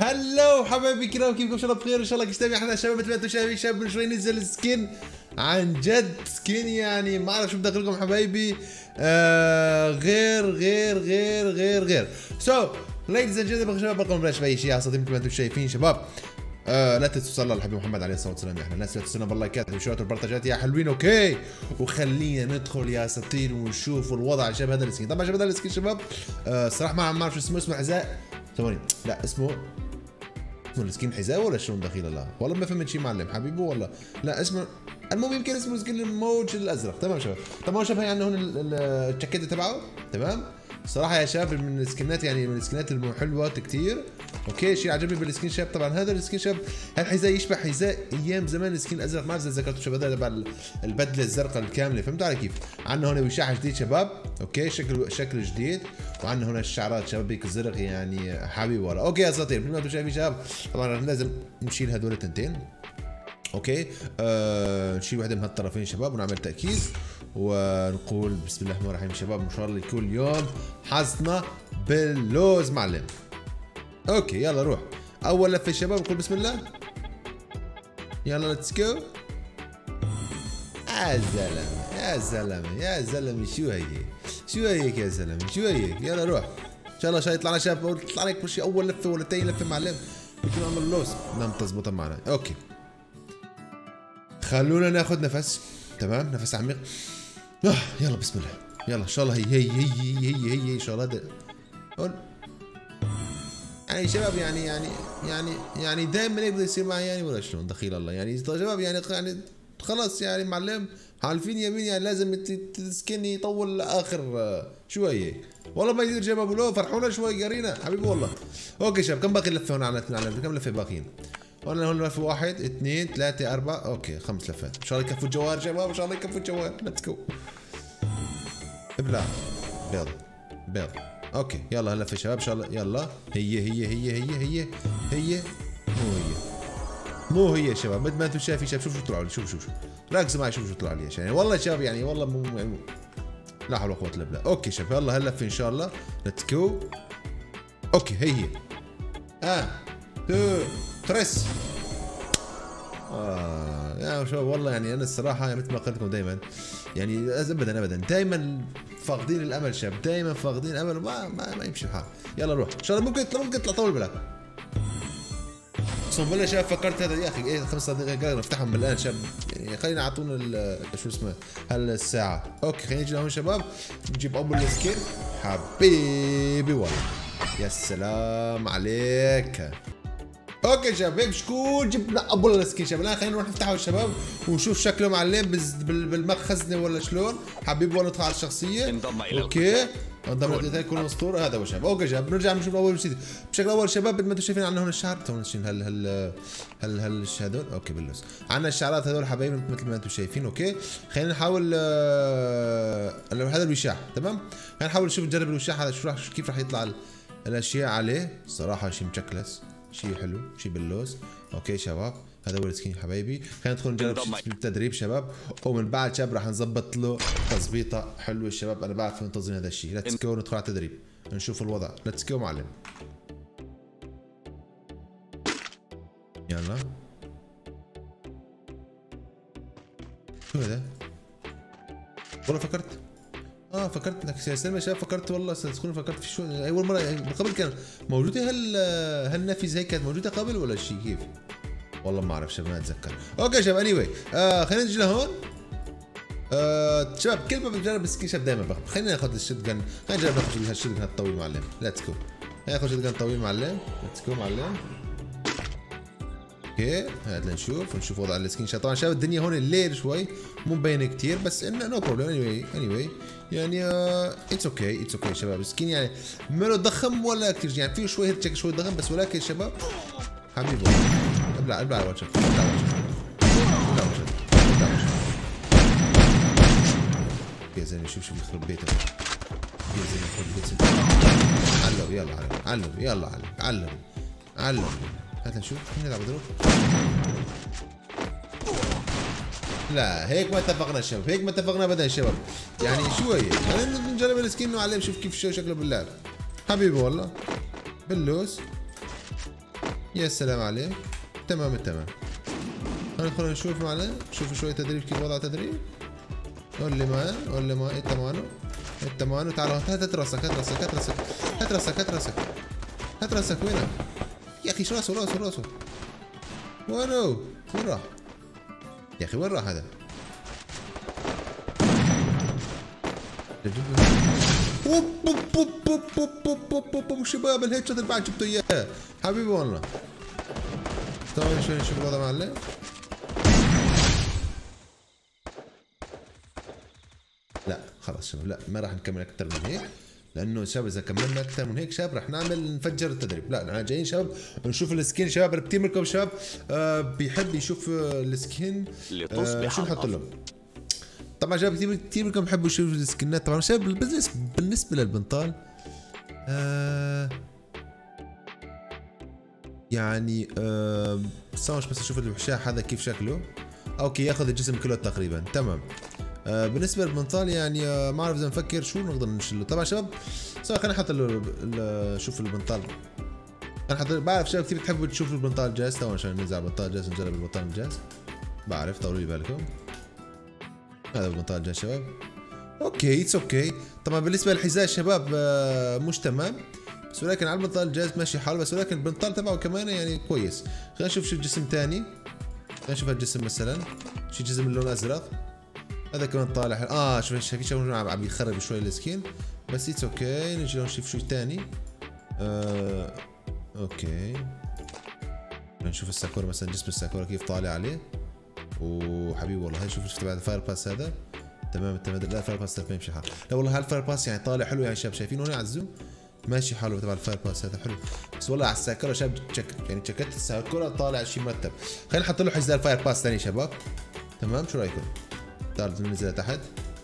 هلو حبايبي الكرام، كيفكم؟ ان شاء الله بخير، ان شاء الله كيستمع. احنا شباب مثل ما انتم شايفين، شاب من شوي نزل سكين، عن جد سكين يعني ما اعرف شو بدي اقول لكم حبايبي. غير سو ليديز اند جنتلمان شباب، بقوم بلاش باي شيء عصاتي مثل ما انتم شايفين شباب. لا تنسوا صلوا على الحبيب محمد عليه الصلاه والسلام. احنا الناس لا تنسونا باللايكات والشيرات والبرتاجات يا حلوين. اوكي، وخلينا ندخل يا اساطير ونشوف الوضع شباب هذا السكين. طبعا شباب هذا السكين شباب الصراحه ما اعرف شو اسمه حذاء ثواني، لا اسمه السكين حذاء ولا شلون دخيل؟ الله والله ما فهمت شيء معلم حبيبي والله. لا اسمه المهم يمكن اسمه سكين الموج الازرق. تمام شباب. طبعا شوف هي عندنا هون الجاكيت تبعه. تمام صراحه يا شباب من السكنات، يعني من السكنات الحلوه كثير. اوكي، شيء عجبني بالسكين شاب طبعا هذا السكين شاب، هالحذاء يشبه حذاء ايام زمان السكين الازرق، ما بعرف اذا ذكرتوا شباب هذا تبع البدله الزرقاء الكامله، فهمتوا علي كيف؟ عندنا هون وشاح جديد شباب. اوكي، شكل جديد، وعندنا هون الشعرات شباب هيك زرق يعني حبيبي والله. اوكي يا اساطير مثل ما انتم شايفين شباب، طبعا لازم نشيل هذول التنتين. اوكي نشيل واحده من هالطرفين شباب ونعمل تاكيد ونقول بسم الله الرحمن الرحيم شباب، ان شاء الله يكون اليوم حظنا باللوز معلم. اوكي يلا روح اول لفه شباب، نقول بسم الله، يلا ليتس جو. يا زلمه يا زلمه يا زلمه، شو هيك يا زلمه، شو هيك؟ يلا روح ان شاء الله يطلع لنا شباب، يطلع لك مش اول لفه ولا ثاني لفه معلم، يكون عمل اللوز. نعم تزبطها معنا. اوكي خلونا ناخذ نفس. تمام، نفس عميق. يلا بسم الله، يلا ان شاء الله هي ان شاء الله. قول يعني شباب يعني دائما هيك بده يصير معي يعني، ولا شلون دخيل الله يعني شباب يعني خلص يعني معلم حالفين يمين، يعني لازم تسكني يطول لاخر شوي والله ما يصير شباب. ولو فرحونا شوي قرينا حبيبي والله. اوكي شباب كم باقي لفه هون على كم لفه باقيين؟ هون لفه 1 2 3 4 اوكي 5 لفات. ان شاء الله يكفوا الجوار شباب، ان شاء الله يكفوا الجوار. ليتس جو. ابلع بيض. اوكي يلا هلا في شباب ان شاء الله. يلا هي مو هي شباب مثل ما انتم شايفين شباب. شوفوا طلعوا لي، شوفوا ركزوا معي، شوفوا طلعوا لي يعني والله شباب يعني والله مو يعني لا حول ولا قوه الا بالله. اوكي شباب يلا هلا في ان شاء الله. ليتس جو. اوكي هي 1 2 3. يا شباب والله يعني انا الصراحه يعني مثل ما قلت لكم دائما يعني ابدا دائما فاقدين الامل شباب، دائما فاقدين الامل ما يمشي الحال. يلا روح ان شاء الله ممكن تطلع طول بالك. اقسم بالله شباب فكرت هذا يا اخي ايه 5 دقائق قال نفتحهم من الان شباب، يعني خلينا اعطونا شو اسمه هالساعه. اوكي خلينا نجي لهون شباب، نجيب اول السكين حبيبي والله. يا سلام عليك. اوكي شباب هيك شكون جبنا ابو السكين شباب. الان خلينا نروح نفتحه الشباب ونشوف شكله معلم بالمخزنه ولا شلون حبيبي والله. ندخل على الشخصيه. اوكي انضم الى يكون اسطوره هذا هو شباب. اوكي شباب نرجع نشوف اول شيء بشكل اول شباب مثل ما انتم شايفين. عندنا هون الشعر تو هل هذول اوكي باللوز. عندنا الشعرات هذول حبايبي مثل ما انتم شايفين. اوكي خلينا نحاول هذا الوشاح. تمام خلينا نحاول نشوف نجرب الوشاح هذا شو كيف راح يطلع الاشياء عليه. صراحه شيء مشكلس، شيء حلو، شيء باللوز. اوكي شباب هذا هو السكين حبايبي. خلينا ندخل نجرب التدريب شباب، ومن بعد شباب راح نظبط له تظبيطه حلوه الشباب. انا بعرف منتظرين هذا الشيء. ليتس جو ندخل على التدريب نشوف الوضع. ليتس جو معلم. يلا شو هذا؟ والله فكرت انك سلمى شباب. فكرت والله تكون فكرت في شو اول مره يعني قبل كان موجوده هالنافذه هيك كانت موجوده قبل ولا شيء كيف؟ والله ما اعرف شباب ما اتذكر. اوكي شباب اني خلينا نجي لهون. شباب كل ما بنجرب السكين شباب دائما خلينا ناخذ الشوت جن. خلينا نجرب ناخذ هالشوت جن الطويل معلم. ليتس جو. ناخذ شوت جن طويل معلم. ليتس جو معلم. اوكي هات لنشوف وضع السكين شات. طبعا شباب الدنيا هون الليل شوي مو مبينه كثير، بس انه نو بروبلم. اني يعني اتس اوكي شباب. السكين يعني ما ضخم ولا كثير، يعني فيه شوي هيك شوي ضخم بس، ولكن شباب حبيبي ابلع وجهك يا زلمه. شوف يخرب بيتك يا زلمه، يخرب بيتك. علم هات نشوف مين يلعب ضرب. لا هيك ما اتفقنا شباب، هيك ما اتفقنا ابدا شباب. يعني شوي خلينا نجرب السكين وعلم شوف كيف شكله باللعب حبيبي والله باللوز. يا سلام عليك. تمام التمام. ندخل نشوف معنا، نشوف شوية تدريب كيف وضع تدريب. قول لي ما انت مانو تعال هات راسك هات راسك وينك؟ يا اخي راسه وينه؟ وين راح؟ يا اخي وين راح هذا؟ شباب الهيد شوت اللي بعد جبته اياه حبيبي والله. ثواني شوي نشوف الوضع معلم. لا خلاص شباب، لا ما راح نكمل اكثر من هيك، لانه شباب اذا كملنا اكثر من هيك شباب راح نفجر التدريب. لا احنا جايين شباب نشوف السكين. شباب كثير منكم شباب بيحب يشوف السكين شو نحط لهم. طبعا شباب كثير منكم بحبوا يشوفوا السكنات. طبعا شباب بالنسبه للبنطال يعني استنى بس اشوف الوحشاح هذا كيف شكله. اوكي ياخذ الجسم كله تقريبا تمام. بالنسبه للبنطال يعني ما اعرف اذا نفكر شو نقدر نشيله. طبعا شباب خلينا نحط شوف البنطال. بعرف شباب كثير بتحبوا تشوفوا البنطال جاهز. طبعا عشان ننزل على البنطال جاهز نجرب البنطال الجاهز. بعرف طولوا لي بالكم. هذا البنطال جاهز شباب. اوكي اتس اوكي. طبعا بالنسبه للحذاء شباب مش تمام، بس ولكن على البنطال الجاهز ماشي حاله، بس ولكن البنطال تبعه كمان يعني كويس. خلينا نشوف شو الجسم ثاني. خلينا نشوف هالجسم مثلا، شي جسم اللون الازرق هذا كمان طالع. شوف شو عم يخرب شوي السكين، بس اتس اوكي. نجي نشوف شو ثاني. اوكي نشوف الساكورا مثلا، جسم الساكورا كيف طالع عليه. وحبيبي والله شوف شفت بعد الفاير باس هذا تمام. لا الفاير باس ما يمشي حال. لا والله هالفاير باس يعني طالع حلو يعني شباب، شايفين هون على الزوم ماشي حاله تبع الفاير باس هذا حلو. بس والله على الساكورا شباب يعني تشكت الساكورا طالع شيء مرتب. خلينا نحط له حزام الفاير باس ثاني شباب. تمام شو رايكم؟ تعالوا ننزل تحت.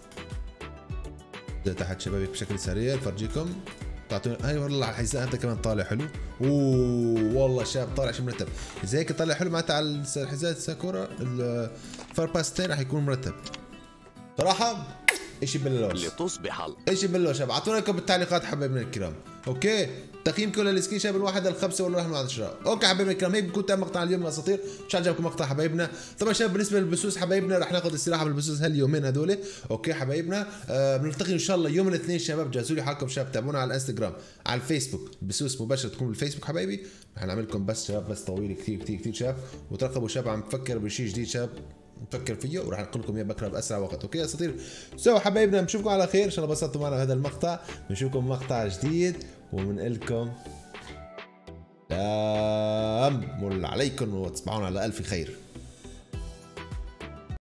ننزل تحت شباب بشكل سريع فرجيكم. تعطوني هاي والله على الحذاء هذا كمان طالع حلو. والله شباب طالع شيء مرتب. اذا هيك طالع حلو معناتها على الحذاء الساكورا الفاير باس الثاني راح يكون مرتب صراحه. اشي باللوش لتصبح اشي باللوش شباب. اعطونا لكم بالتعليقات حبايبنا الكرام. اوكي تقييمكم للسكين شباب الواحد ل5 ولا 1 من 10. اوكي حبايبنا الكرام هيك بكون تم مقطع اليوم من الاساطير. ان شاء الله عجبكم مقطع حبايبنا. طبعا شباب بالنسبه للبسوس حبايبنا رح ناخذ استراحه بالبسوس هاليومين هذول. اوكي حبايبنا بنلتقي ان شاء الله يوم الاثنين شباب. جهزوا لي حالكم شباب، تابعونا على الانستغرام على الفيسبوك بسوس مباشره تكون بالفيسبوك حبايبي. رح نعمل لكم بس شباب بس طويل كثير كثير كثير شباب. وترقبوا شباب عم بفكر بشيء جديد شباب نفكر فيه وراح نقول لكم اياه بكره باسرع وقت. اوكي يا اساطير. حبايبنا بنشوفكم على خير ان شاء الله انبسطتوا معنا بهذا المقطع. بنشوفكم مقطع جديد وبنقول لكم سلام عليكم وتصبحون على الف خير.